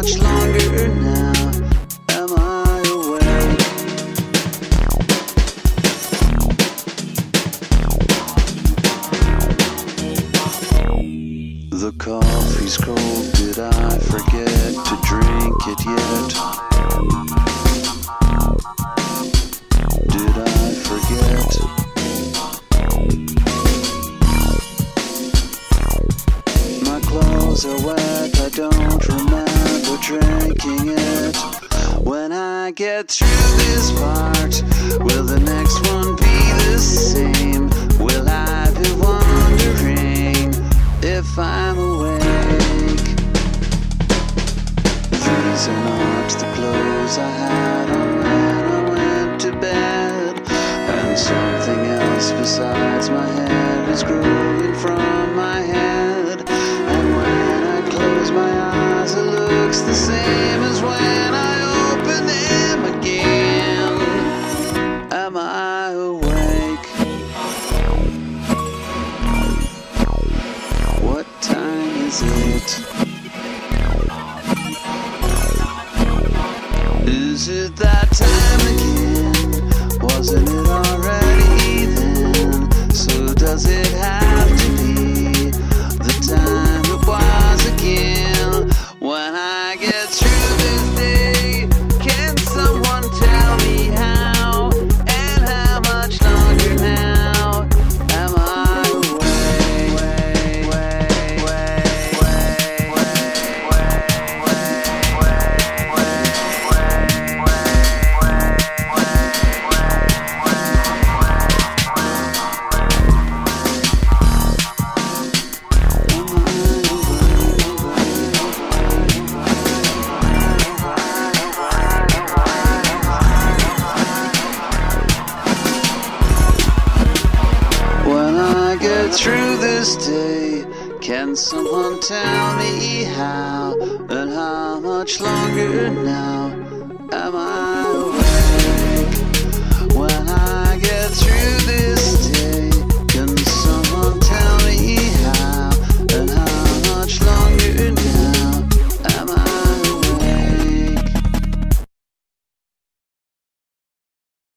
much longer now am I awake? The coffee's cold, did I forget to drink it yet? Did I forget? My clothes are wet, I don't remember drinking it. When I get through this part, will the next one be the same? Will I be wondering if I'm awake? These are not the clothes I had on when I went to bed, and something else besides my head is growing from my head. And when I close my eyes, it looks the same as when I open them again. Am I awake? What time is it? Is it that time again? Wasn't it already then? So does it have to be the time it was again? When I get through this day, can someone tell me how? And how much longer now am I through this day? Can someone tell me how? And how much longer now am I awake? When I get through this